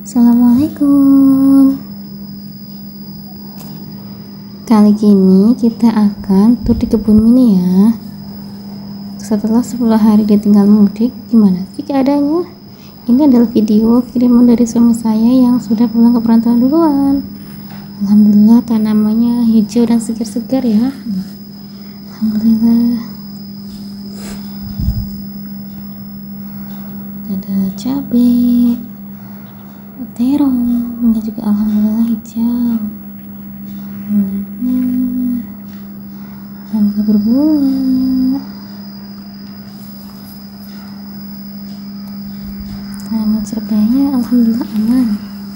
Assalamualaikum. Kali ini kita akan tur di kebun mini ya. Setelah 10 hari ditinggal mudik, gimana sih keadaannya? Ini adalah video kiriman dari suami saya yang sudah pulang ke perantauan duluan. Alhamdulillah tanamannya hijau dan segar-segar ya. Alhamdulillah. Ada cabai, terong, ini juga alhamdulillah hijau. Alhamdulillah berbunga. Tanaman cabainya alhamdulillah aman.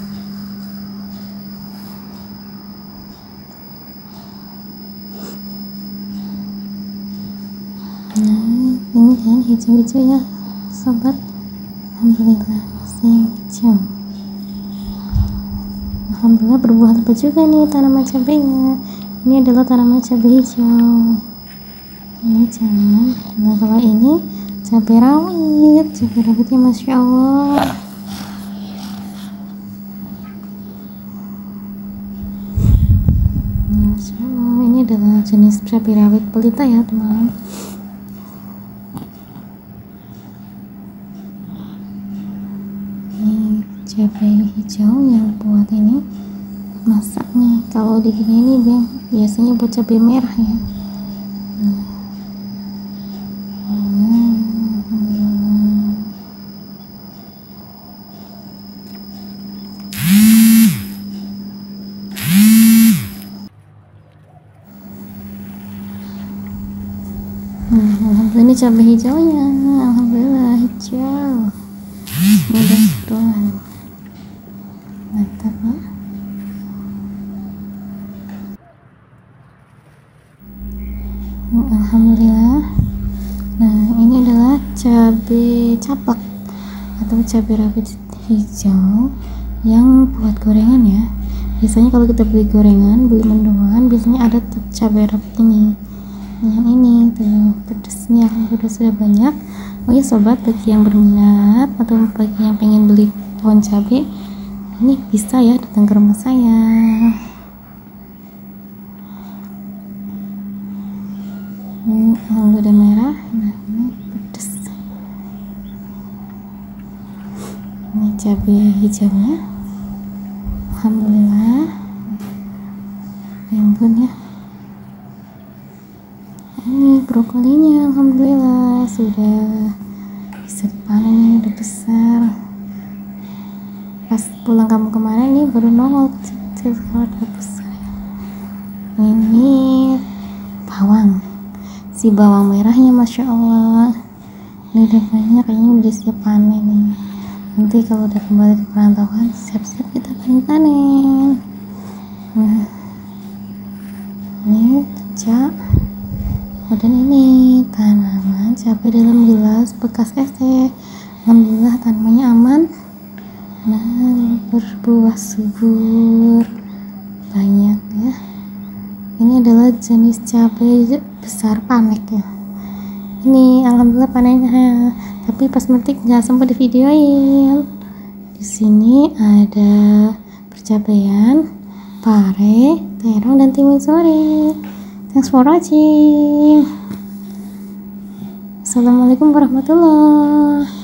Nah, ini kan hijau-hijau ya sobat. Alhamdulillah masih hijau. Alhamdulillah berbuah lebat juga nih tanaman cabainya. Ini adalah tanaman cabai hijau. Ini cabai. Nah, kalau ini cabai rawit. Cabai rawitnya masya Allah. Masya Allah. Ini adalah jenis cabai rawit pelita ya teman. Cabai hijau yang buat ini masak nih. Kalau di gini ini biasanya buat cabai merah ya. Alhamdulillah ini cabai hijaunya. Alhamdulillah hijau. Mudah-mudahan mantap ya. Alhamdulillah. Nah, ini adalah cabai caplak atau cabai rawit hijau yang buat gorengan ya. Biasanya kalau kita beli gorengan, beli mendoan, biasanya ada tuh cabai rawit ini. Yang ini tuh pedesnya udah sudah banyak. Oh ya sobat, bagi yang berminat atau bagi yang pengen beli pohon cabai, ini bisa ya datang ke rumah saya. Ini udah merah. Nah, ini pedes. Ini cabai hijaunya. Alhamdulillah. Ya ampun ya. Ini brokolinya alhamdulillah sudah bisa dipanen, udah besar. Pas pulang kamu kemarin nih baru nongol kecil, kalau udah besar. Ini bawang, si bawang merahnya masya Allah. Ini udah banyak, kayaknya udah siap panen nih. Nanti kalau udah kembali ke perantauan siap-siap kita panen. Nah, ini cak. Dan ini tanaman cabai dalam gelas bekas es teh. Alhamdulillah tanamannya aman. Nah, berbuah subur banyak ya. Ini adalah jenis cabai besar panek ya. Ini alhamdulillah panennya, tapi pas metik nggak sempat divideoin. Di sini ada percabaian, pare, terong dan timun suri. Thanks for watching. Assalamualaikum warahmatullahi wabarakatuh.